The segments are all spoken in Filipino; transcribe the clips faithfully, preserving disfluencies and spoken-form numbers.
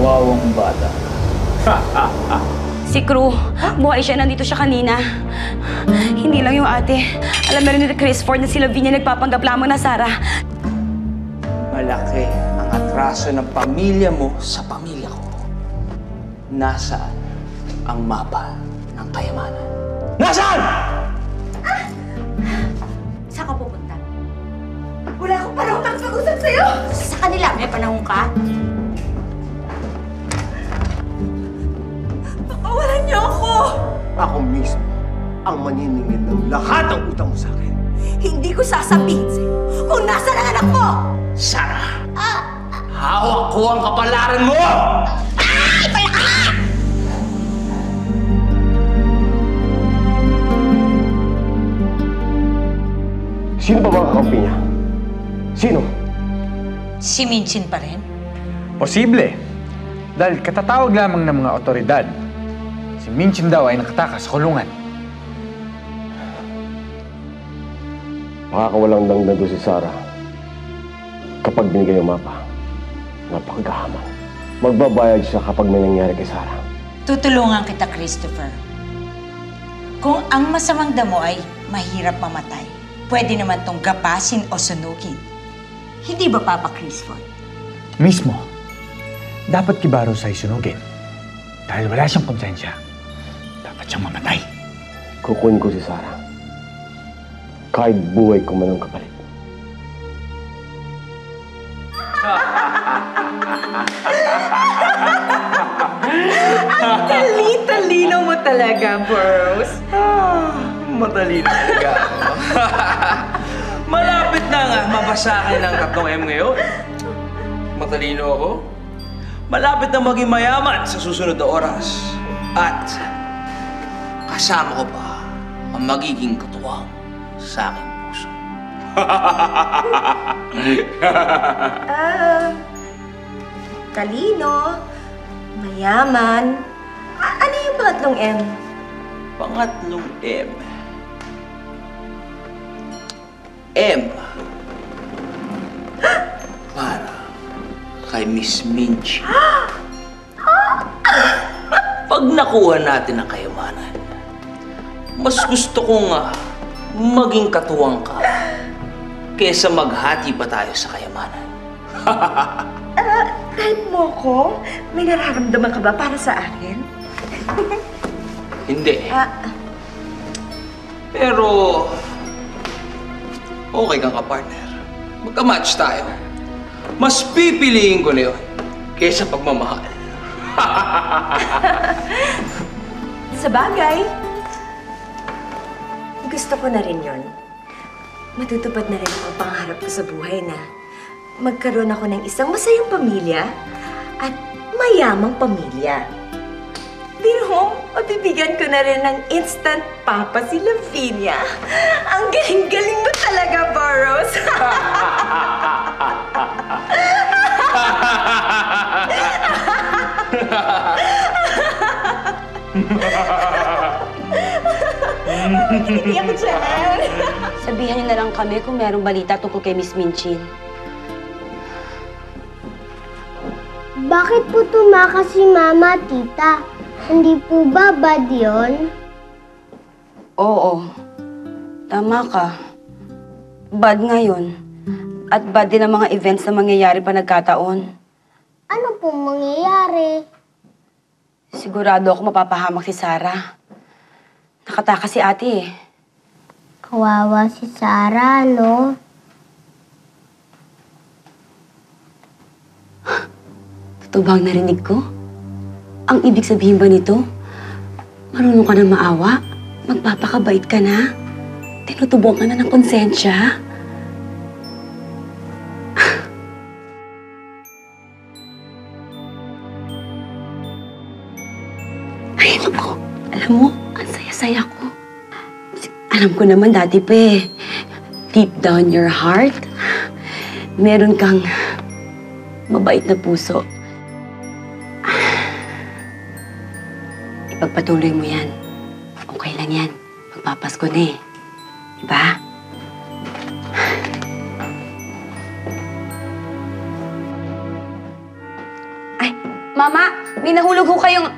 Kawawang bata. Si Crew, buhay siya. Nandito siya kanina. Hindi lang yung ate. Alam na rin ni Chris Ford na si Lavinia nagpapanggap lamang na Sarah. Malaki ang atraso ng pamilya mo sa pamilya ko. Nasaan ang mapa ng kayamanan? Nasaan? Ah! Saan ka pupunta? Wala akong panahon magpag-usap sa'yo! Sa kanila, may panahon ka? Pakawalan niyo ako! Ako mismo ang maniningil ng lahat ng utang mo sa akin. Hindi ko sasabihin sa'yo kung nasa ang anak mo! Sarah! Ah! Hawak ko ang kapalaran mo! Ay! Palaka! Sino ba mga kakampi niya? Sino? Si Minchin pa rin? Posible. Dahil katatawag lamang ng mga otoridad, si Minchin daw ay nakatakas sa kulungan. Makakawalang dangdang doon si Sarah. Kapag binigay yung mapa, napakagahaman. Magbabayad siya kapag may nangyari kay Sarah. Tutulungan kita, Christopher. Kung ang masamang damo ay mahirap mamatay, pwede naman tong gapasin o sunugin. Hindi ba, Papa Christopher? Mismo. Dapat kibaro sa isunugin. Dahil wala siyang konsensya. Dapat siyang mamatay. Kukunin ko si Sarah. Kahit buhay ko man ang kapalit. Ang tali-talino mo talaga, Burrows. Ah, matalino talaga. Malapit na nga mabasahin ng tatlong M ngayon. Matalino ako. Malapit na maging mayaman sa susunod na oras. At kasama ko pa ang magiging katuwang sa aking puso. Ah, talino, mayaman. A- ano yung pangatlong M? Pangatlong M. M. Para kay Miss Minchi. Pag nakuha natin ang kayamanan, mas gusto kong uh, maging katuwang ka kesa maghati pa tayo sa kayamanan. Ah, kahit mo ko, may nararamdaman ka ba para sa akin? Hindi. Ah, Pero, okay kang ka-partner. Magka-match tayo. Mas pipiliin ko na yun kaysa pagmamahal. sa bagay, gusto ko na rin yun. Matutupad na rin ang pangarap ko sa buhay na magkaroon ako ng isang masayang pamilya at mayamang pamilya. Pero, mabibigyan ko na rin ng instant papa si Lavinia. Ang galing-galing mo talaga, Burrows. Hindi ako dyan. Sabihan niyo na lang kami kung merong balita tungkol kay Miss Minchin. Bakit po tumakas si Mama, Tita? Hindi po ba bad yun? Oo. Tama ka. Bad ngayon. At bad din ang mga events na mangyayari pa nagkataon. Ano pong mangyayari? Sigurado ako mapapahamak si Sarah. Nakatakas si ate eh. Kawawa si Sarah, no? Totoo ba ang narinig ko? Ang ibig sabihin ba nito? Marunong ka na maawa? Magpapakabait ka na? Tinutubuan ka na ng konsensya? Ay, naku. Alam mo, ang saya-saya ko. Alam ko naman dati pa eh. Deep down your heart, meron kang mabait na puso. Ipagpatuloy mo yan. Okay lang yan. Magpapasko na eh. Diba? Ay, Mama, may nahulog ho kayong...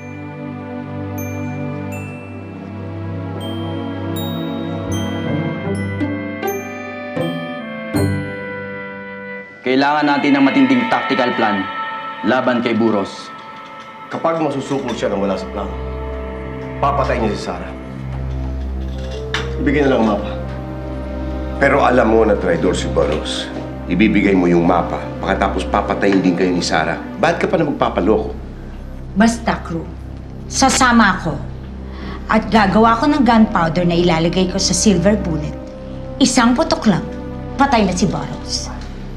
Kailangan natin ng matinding tactical plan laban kay Burros. Kapag masusuko siya nang wala sa plano, papatay niya si Sarah. Ibigay na lang ang mapa. Pero alam mo na traidor si Burros. Ibibigay mo yung mapa, pagkatapos papatayin din kayo ni Sarah. Bakit ka pa na magpapaloko? Basta, crew. Sasama ako. At gagawa ko ng gunpowder na ilalagay ko sa silver bullet. Isang putok lang, patay na si Burros.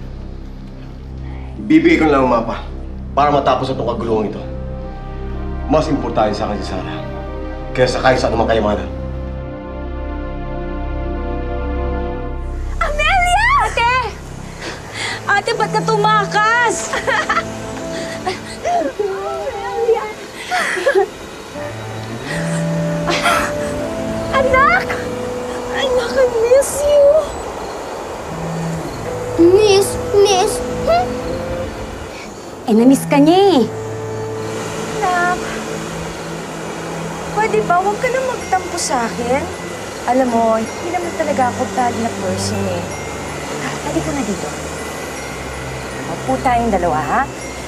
Bibigay ko na lang ang mapa para matapos itong kaguluhan ito. Mas importante sa akin si Sarah kaysa kahit sa anumang kayamanan. Amelia! Ate! Ate, ba't ka tumakas? Amelia! Anak! Anak, I miss you! Miss, miss. Hmm? Eh, na-miss ka niya eh. Anak, pwede ba huwag ka na magtampo sa akin? Alam mo, hindi naman talaga ako bad na person eh. Pwede ko na dito. Mapu tayong dalawa, ha?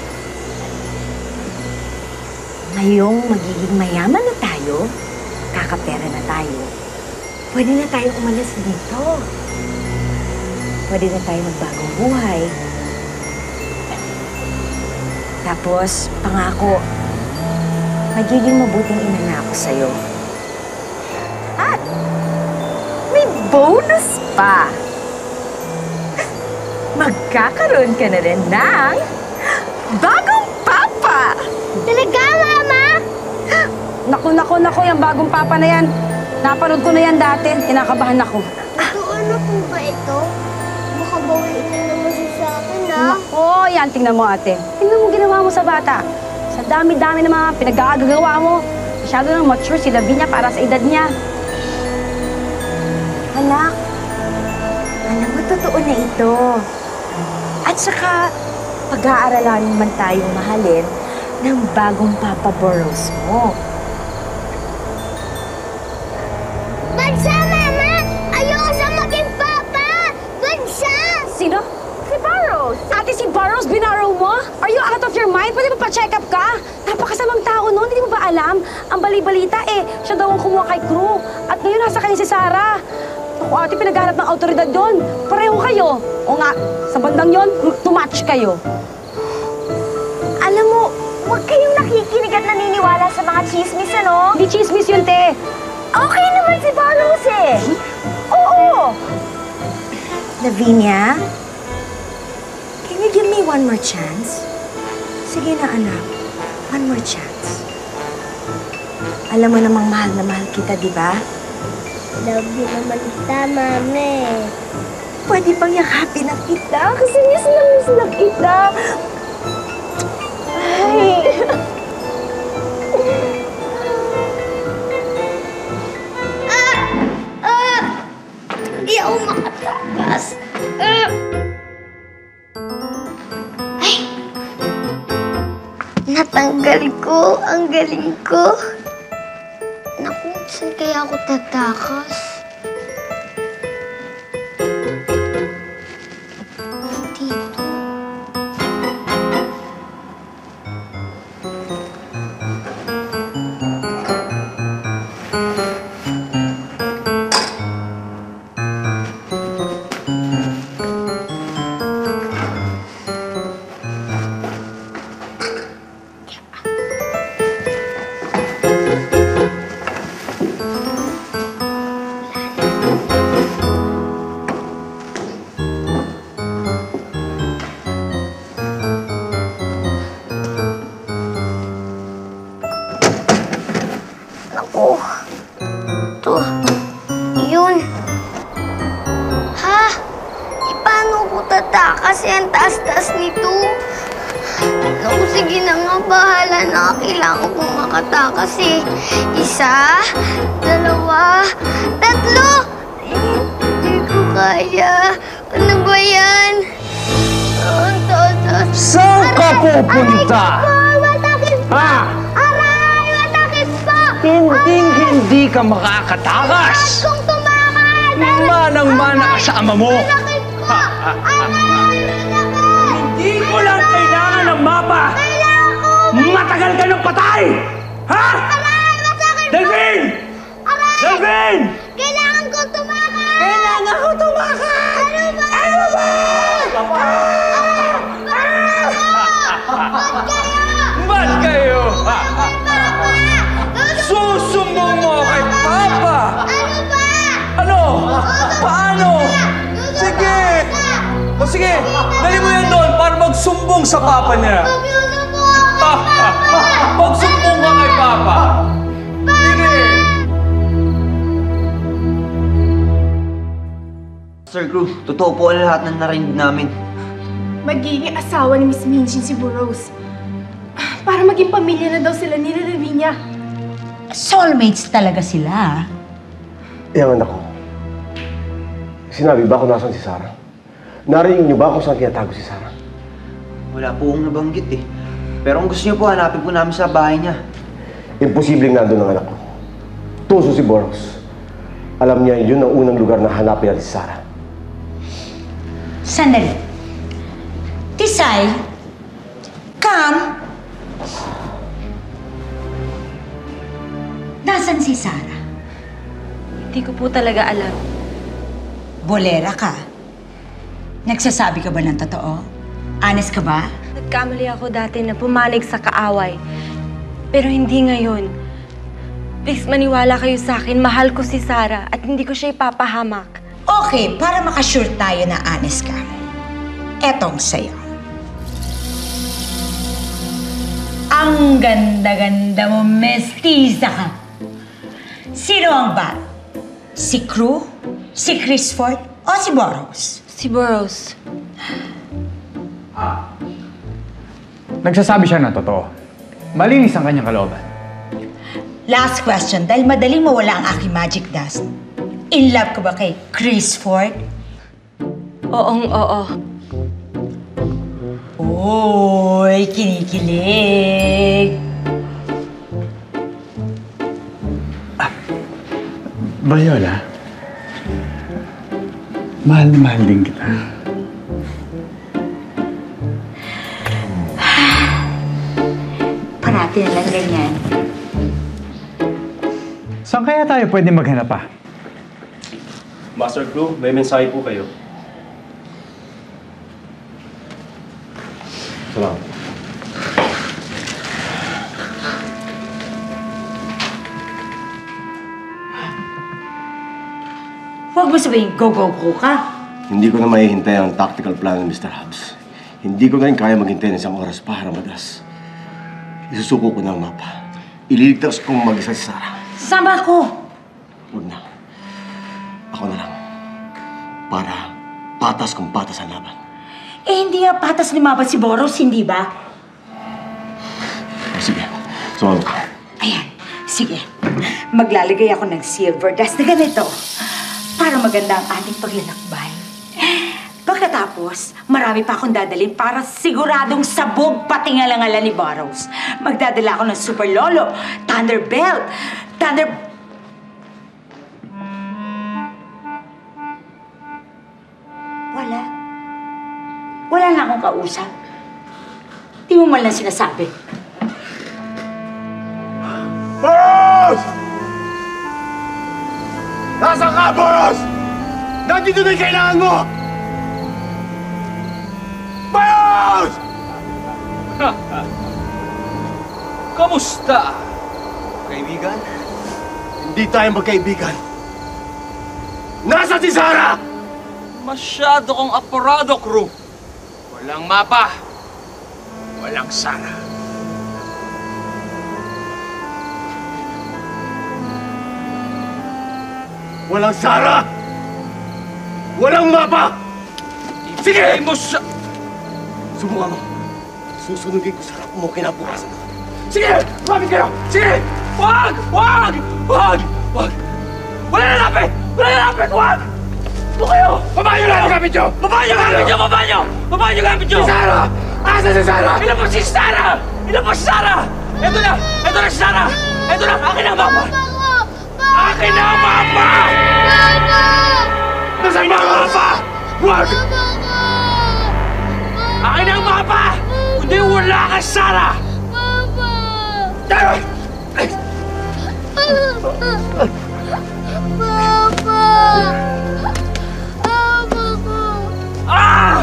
Ngayong magiging mayaman na tayo, kakapera na tayo, pwede na tayo umalis dito. Pwede na tayo magbagong buhay. Tapos, pangako, magiging mabuting ina na ako sa'yo. At may bonus pa! Magkakaroon ka na rin ng bagong papa! Talaga, Mama? Naku, naku, naku, yung bagong papa na yan. Napanood ko na yan dati. Kinakabahan ako. Totoo na po ba ito? Baka bawiin na naman siya sa akin, ha? Nako, yan. Tingnan mo, ate. Tingnan mo ginawa mo sa bata. Sa dami-dami na mga pinagkakagawa mo. Masyado nang mature si Lavinia para sa edad niya. Anak, alam mo, totoo na ito. At saka, pag-aaralan man tayong mahalin ng bagong Papa Burros mo. Bansa, Mama! Ayoko sa maging papa! Bansa! Sino? Si Burros. Ate, si Burros binarrow mo? Are you out of your mind? Pwede ba pa-check up ka? Napakasamang tao noon. Hindi mo ba alam? Ang bali-balita eh, siya daw ang kumuha kay crew. At ngayon nasa kanya si Sarah. Ako, ate, pinaghanap ng autoridad doon. Pareho kayo. O nga, sa bandang yon, tumatch kayo. Alam mo, huwag kayong nakikinig at naniniwala sa mga chismis, ano? Hindi chismis yun, te. Okay naman si Burros eh. Oo. Lavinia, can you give me one more chance? Sige na, anak. One more chance. Alam mo namang mahal na mahal kita, di ba? Love you naman kita, Mami. Pwede bang yakapin na kita? Kasi miss na miss na kita. Ay. Ah! Ah! Hindi ako makatakas. Ah! Ay! Natanggal ko. Ang galing ko. Naku, saan kaya ako tatakas? Dito. Naku. Ito. Yun. Ha? E, paano ko tatakas? Ang taas-taas nito. Naku, sige na nga. Bahala na. Kailangan kong makatakas eh. Isa, dalawa, tatlo. Eh, hindi ko kaya. Ano ba yan? Ang taas-taas. Saan ka pupunta? Aray ko po! Wag Ha? Aray! Masakit po! Hindi, hindi ka makakatakas! Kung tumakas! Manang-mana ka sa ama mo! Masakit po! Aray! Hindi ko lang kailangan ng mapa! Kailangan ko! Matagal ka ng patay! Ha? Aray! Masakit po! Delphine! Aray! Delphine! Kailangan ko tumakas! Kailangan ko tumakas! Ano ba? Ano ba? Ba't kayo? Susumbong mo kay Papa! Ano ba? Ano? Paano? Sige! O sige, dali mo yan doon para magsumbong sa Papa niya. Magsumbong ka kay Papa. Sige! Sir Cruz, totoo po ang lahat ng narinig namin. Magiging asawa ni Miss Minchin si Burroughs. Para maging pamilya na daw sila ni Lavinia. Soulmates talaga sila. Yang anak ko, sinabi ba kung nasan si Sarah? Narinig niyo ba kung saan tinatago si Sarah? Wala po akong nabanggit eh. Pero kung gusto niyo po, hanapin po namin sa bahay niya. Imposibleng nandun ang anak ko. Tuso si Burroughs. Alam niya yun ang unang lugar na hanapin natin si Sarah. Sandali. Tisay, Cam, nasan si Sarah? Hindi ko po talaga alam. Bolera ka. Nagsasabi ka ba ng totoo? Honest ka ba? Nagkamali ako dati na pumanig sa kaaway. Pero hindi ngayon. Please, maniwala kayo sa akin. Mahal ko si Sarah at hindi ko siya ipapahamak. Okay, para makasure tayo na honest ka. Etong sa'yo. Ang ganda-ganda mo, mestiza ka. Sino ang bat? Si Crew? Si Chrisford? O si Burroughs? Si Burroughs. Nagsasabi siya ng totoo. Malinis ang kanyang kalooban. Last question, dahil madaling mawala ang aking magic dust. In love ka ba kay Chrisford? Oong oo. Uy, kinikilig. Viola, mahal na mahal din kita. Parati na lang ganyan. Saan kaya tayo pwede maghanap pa? Master Crew, may mensahe po kayo. Salamat. Huwag mo sabihin, go-go-go ka. Hindi ko na mahihintay ang tactical plan ng Mister Hobbs. Hindi ko na rin kaya maghintay ng isang oras para madas. Isusuko ko na ang mapa. Ililigtas kong mag-isa si Sarah. Sama ko. Huwag na. Ako na lang. Para patas kung patas ang laban. Eh, hindi nga patas lumaban si Burroughs, hindi ba? Sige, sumama ka. Ayan, sige. Maglalagay ako ng silver dust na ganito para maganda ang ating paglalakbay. Pagkatapos, marami pa akong dadalhin para siguradong sabog pati ngalangalan ni Burroughs. Magdadala ako ng Super Lolo, Thunderbelt, Thunder... Wala. Wala na akong kausap. Di mo man lang sinasabi. Burroughs! Nasaan ka, Burroughs? Nandito na yung kailangan mo! Burroughs! Kamusta? Kaibigan? Hindi tayo magkaibigan. Nasaan si Sarah? Masyado kong apurado, Crew. Walang mapa. Walang Sarah. Walang Sarah! Walang mapa! Sige! Ibigay mo sa... Subukan mo. Susunugin ko sa harap mo kinabukasan. Sige! Lumapit kayo! Sige! Wag! Wag! Wag! Wag! Wala na lapit! Wala na lapit! Wag! Ito kayo! Baba nyo lang ang gamit nyo! Baba niyo gamit niyo! Baba niyo! Baba niyo gamit niyo! Si Sarah! Asa si Sarah? Ilabas si Sarah! Ilabas si Sarah! Ito na! Ito na si Sarah! Ito na! Akin na ang mapa! Akin na ang mapa! Nasaan na ang mapa? Huwag! Akin na ang mapa! Kundi wala ka, Sarah! Papa! Papa! Papa ko! Ah!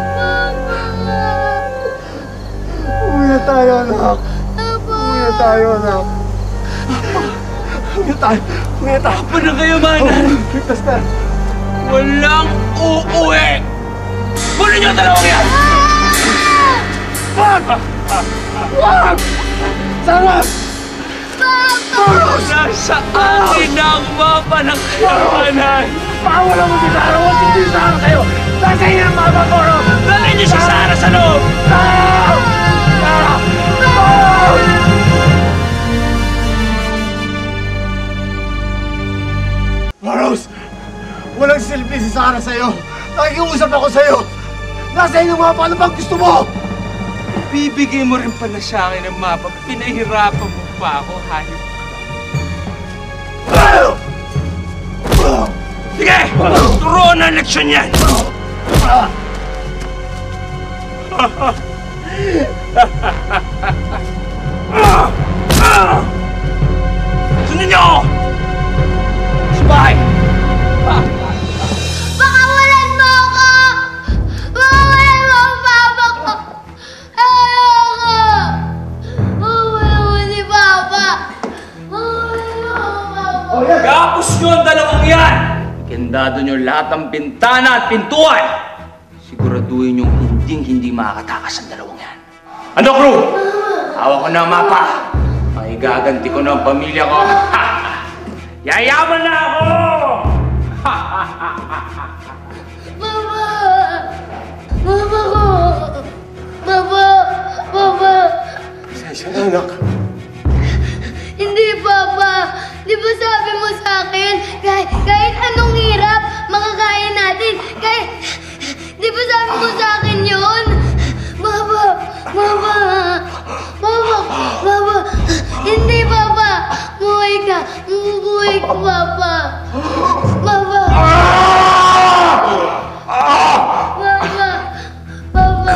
Uwi na tayo, anak. Uwi na tayo, anak. Uwi na tayo. Uwi na tayo. Apa na kayamanan? Ligtas na. Walang uuwi! Kunin niyo ang dalawang yan! Wag! Wag! Sarah! Nasa akin ang mapa ng kayamanan! Pawala mo si Sarah! Huwag hindi Sarah kayo! Nasa inyo ang mapa ko! Dalhin niyo si Sarah sa loob! Sarah! Sarah! Rose! Walang silbi si Sarah sa'yo! Nakikiusap ako sa'yo! Nasa inyo ang mapa! Ano bang gusto mo? Bibigay mo rin pala sa akin ang mapa. Pinahirapan mo pa ako, hayop. Sige! Turuan ang leksyon yan! Sundan niyo ako! Sabay! Pakawalan mo ako! Pakawalan mo ang papa ko! Ayoko! Pakawalan mo si Papa! Pakawalan mo ang papa! Gapos nyo ang dalawang yan! Kendado nyo lahat ng bintana at pintuan! Siguraduhin nyo hinding-hindi makakatakas ang dalawang yan. Ano, crew? Hawak ko na ang mapa. Maigaganti ko na ang pamilya ko. Yayaman na ako! Papa! Papa ko! Papa! Papa! Pasensya na, anak. Hindi, Papa! Di ba sabi mo sa akin, kahit, kahit anong hirap, makakain natin. Kahit, di ba sabi mo sa akin yun? Papa! Papa! Papa! Papa! Hindi, Papa! Buhay ka! Buhay ka, Papa! Papa! Papa! Papa!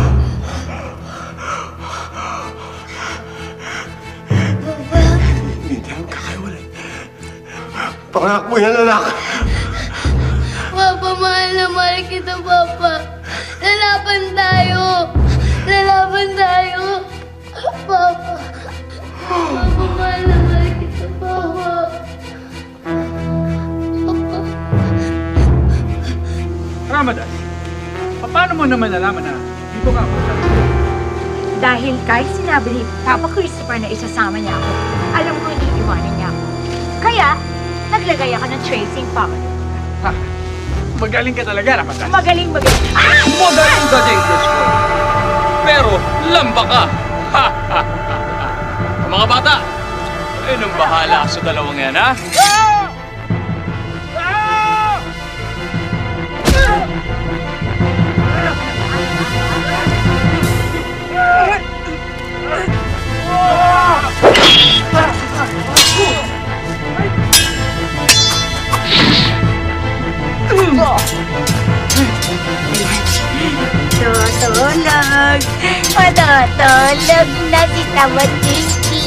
Hindi tayo kakawalan. Pangako yan, anak. Papa, mahal na mahal kita, Papa. Lalaban tayo. Lalaban tayo. Papa. Papa, mahal na mahal kita, Papa. Papa. Ramadan, paano mo naman nalaman na dito ka ako? Dahil kahit sinabi ni Papa Christopher na isasama niya ako, alam ko iiwanan niya ako. Kaya, naglagay ako ng tracing power. Ha? Magaling ka talaga, Ramadan. Magaling, magaling. Ah! Magaling ka, Jengles ko. Pero, lamba ka. Ha, ha, ha, ha. Mga bata, eh, nang bahala sa dalawang yan, ha? Tutulog! Matutulog na si Tamatiki!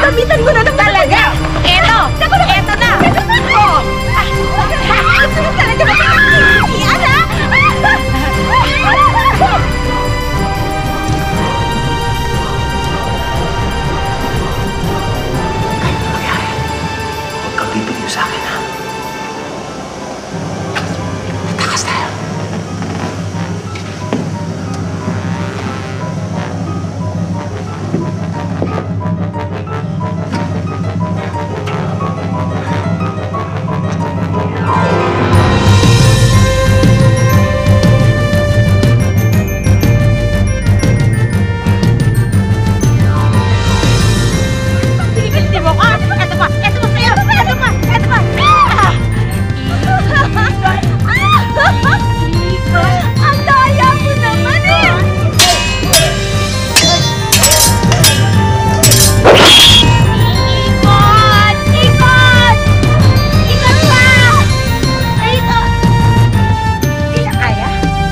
Gagamitan ko na naman talaga! Eto! Eto na! Oh! Gusto mo talaga makikisiyan, ha? Huwag kang bibigyan sa akin, ha? Tatakas tayo. Hindi mo ka! Eto pa! Eto pa sa'yo! Eto pa! Eto pa! Ang daya mo naman, eh! Ikot! Ikot! Ikot pa! Dito! Hindi na kaya?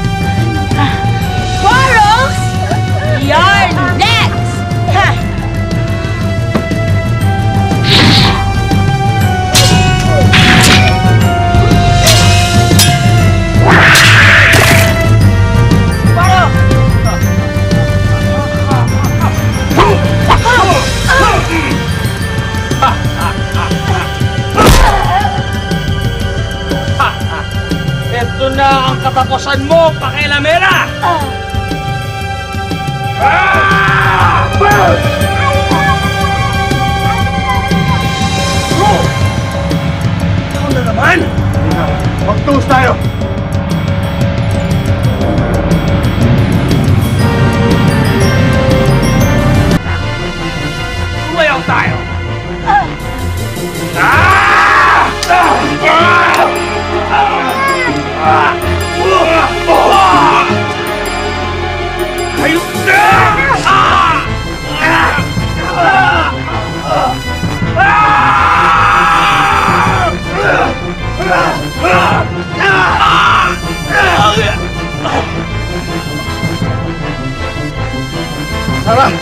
Boros! You're next! Ha! Ito na ang katapusan mo, pakialamera! Ikaw na naman! Mag-toast tayo! Tumayaw tayo! Hayop na! Sarah!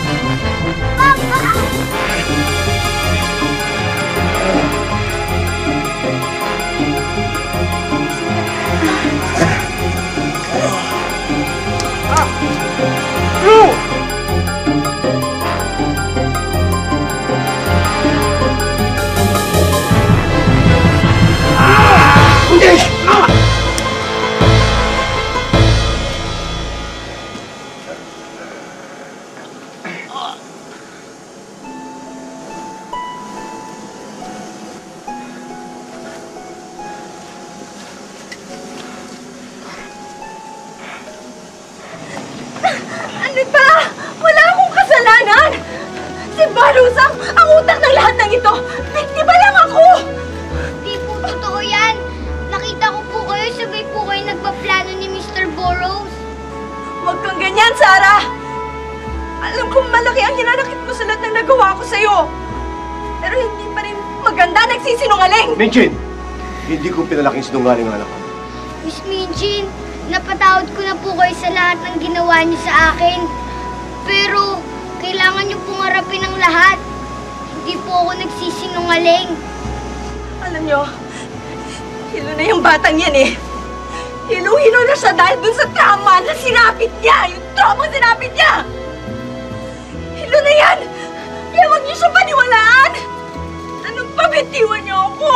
Ano ba? Wala akong kasalanan! Si Barus ang, ang utak ng lahat ng ito! Biktima lang ako! Di po totoo yan. Nakita ko po kayo, sabay po kayo nagpaplano ni Mister Burrows. Huwag kang ganyan, Sarah! Alam kong malaki ang hinanakit mo sa lahat ng nagawa ko sa'yo. Pero hindi pa rin maganda nagsisinungaling! Minchin! Hindi ko pinalaking sinungaling ang anak ko. Miss Minchin, napatawad ko na po kayo sa lahat ng ginawa niyo sa akin. Pero, kailangan niyo pong harapin ang lahat. Hindi po ako nagsisinungaling. Alam niyo, hilo na yung batang yan eh. Hilo-hilo na siya dahil dun sa trauma na sinapit niya. Yung trauma sinapit niya. Hilo na yan. Kaya huwag niyo siya paniwalaan. Anong pabitiwan niyo ako?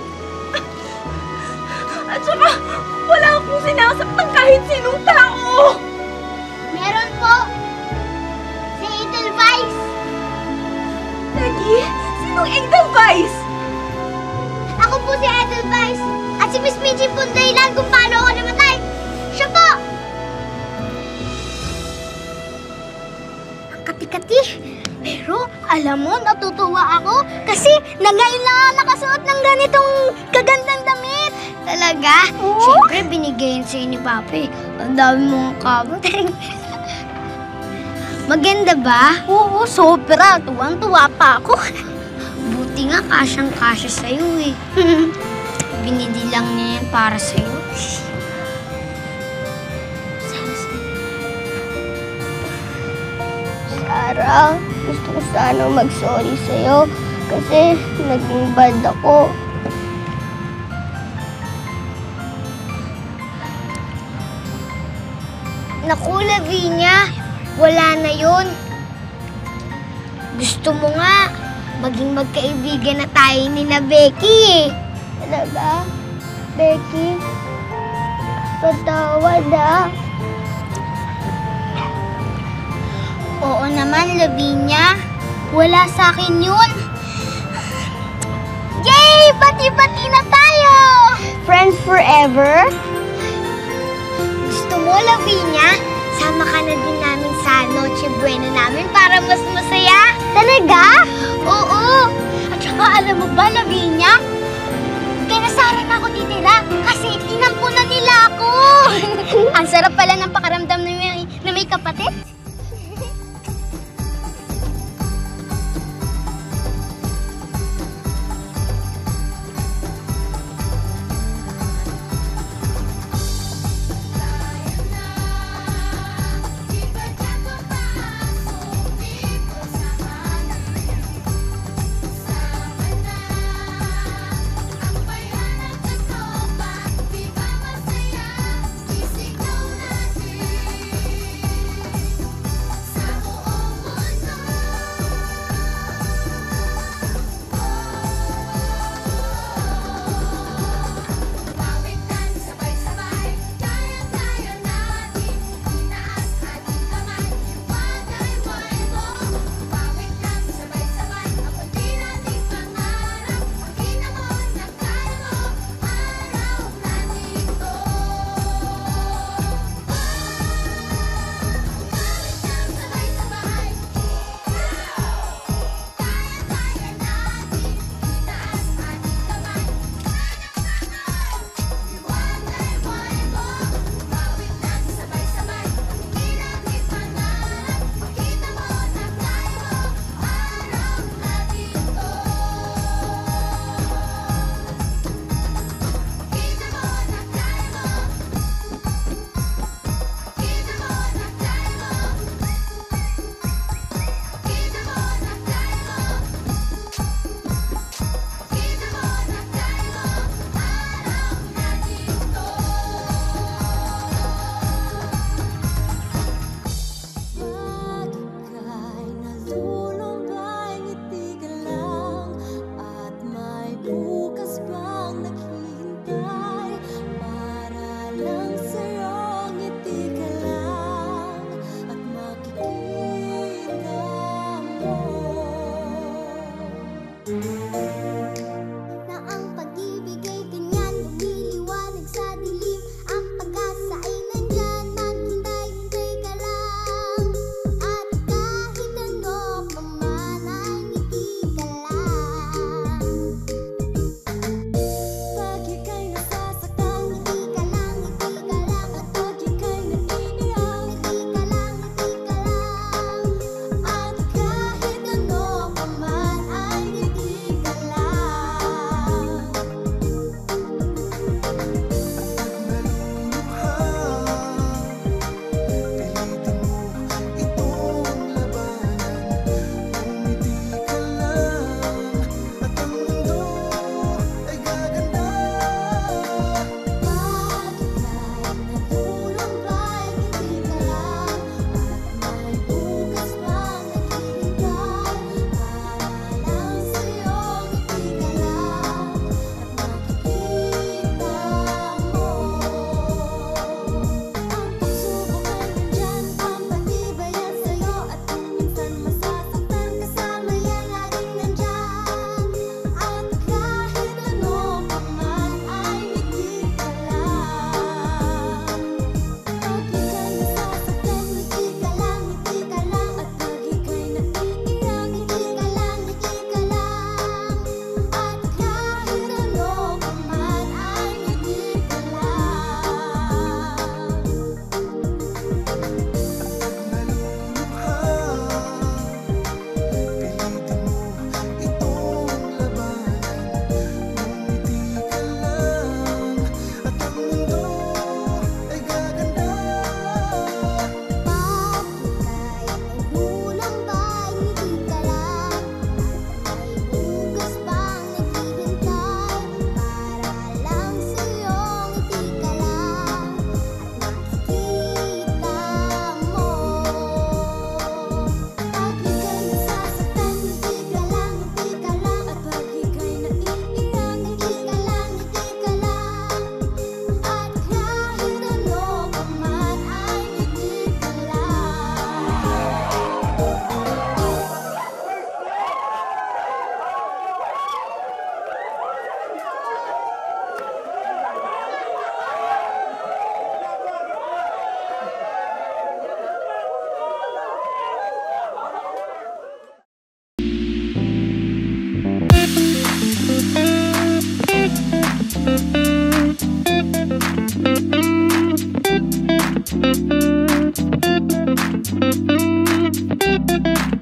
At saka, wala akong sinasaktan kahit sinong tao. Meron po. Si Edelweiss. Nagi, sinong Edelweiss? Ako po si Edelweiss. At si Miss Minchin po ang dahilan kung paano ako namatay. Siya po. Ang kati-kati. Pero, alam mo, natutuwa ako kasi na ngayon lang ako nakasuot ng ganitong kagandang damit. Talaga? Oo. Siyempre, binigay yun sa'yo ni Papi. Ang dami mong kamot. Maganda ba? Oo, sobra. Tuwang-tuwa pa ako. Buti nga, kasyang-kasya sa'yo eh. Binili lang niya yan para sa'yo. Sana sa'yo. Sarah, gusto ko sana mag-sorry sa'yo kasi naging bad ako. Naku, Lavinia, wala na yun. Gusto mo nga, maging magkaibigan na tayo ni na Becky eh. Talaga? Becky? Patawad ah. Oo naman, Lavinia. Wala sa akin yun. Yay! Bati-bati na tayo! Friends forever? Gusto mo, Lavinia? Sama ka na din namin sa Noche Buena namin para mas masaya. Talaga? Oo. At saka alam mo ba, Lavinia? Kaya Sarah na ako titira kasi tinampunan nila ako. Ang sarap pala ng pakaramdam na may, na may kapatid.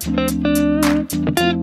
Thank you.